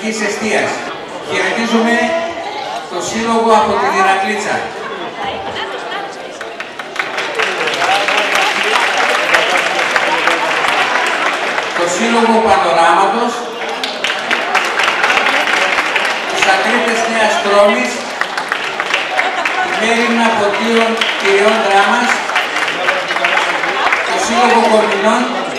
Εθνικής Εστίας. Χαιρετίζουμε το σύλλογο από την Ηρακλήτσα. Το σύλλογο Πανοράματος, τους Ακρίτες Νέας Κρόμης, την έρημνα ποτίων Κυριών Δράμας, το σύλλογο Κορμινών,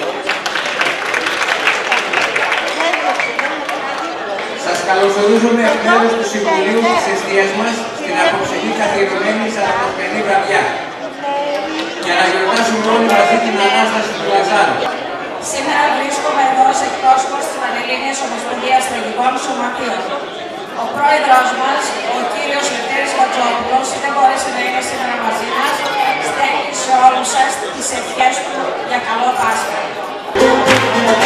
σας καλωσορίζουμε εκ μέρους του Συμβουλίου της Εστίας μας στην απόψινή καθιερωμένη σαρακοσμενή βραδιά, για να γιορτάσουμε όλοι μαζί την Ανάσταση του Λαζάρου. Σήμερα βρίσκομαι εδώ ως εκπρόσωπος της Πανελλήνιας Ομοσπονδίας Τραγικών Σωματείων. Ο πρόεδρος μας, ο κύριος Λευτέρης Χατζόπουλος, δεν μπόρεσε να είναι σήμερα μαζί μας. Στέλνει σε όλους σας τις ευχές του για καλό Πάσχα.